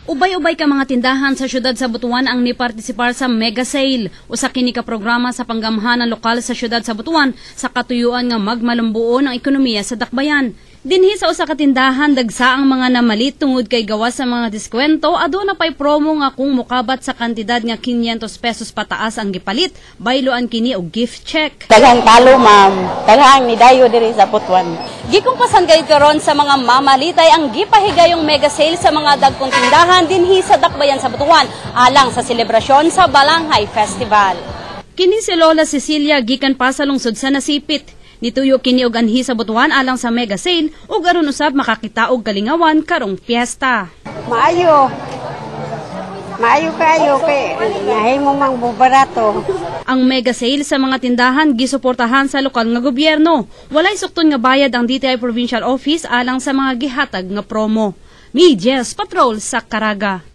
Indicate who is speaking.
Speaker 1: Ubay-ubay ka mga tindahan sa syudad sa Butuan ang nipartisipar sa mega sale. Usa kini ka programa sa panggamhanan lokal sa syudad sa Butuan sa katuyuan nga magmalumbuo ng ekonomiya sa Dakbayan. Dinhi sa usa ka tindahan dagsa ang mga namalit tungod kay gawas sa mga diskwento aduna pay promo nga kung mokabat sa kantidad nga 500 pesos pataas ang gipalit, bayloan kini og gift check.
Speaker 2: Daghang talo ma'am, daghang ni dayo diri sa Butuan.
Speaker 1: Gikumpasan gayud karon sa mga mamalitay ang gipahigayong mega sale sa mga dagkong tindahan dinhi sa Dakbayan sa Butuan alang sa selebrasyon sa Balanghay Festival. Kini si Lola Cecilia gikan pa sa lungsod sa Nasipit. Nituyo kini og anhi sa Butuan alang sa mega sale ug aron usab makakita og kalingawan karong piyesta.
Speaker 2: Maayo kayo kay nahimo mang barato.
Speaker 1: Ang mega sale sa mga tindahan gisuportahan sa lokal nga gobyerno. Walay sukton nga bayad ang DTI Provincial Office alang sa mga gihatag nga promo. Medias Patrol sa Caraga.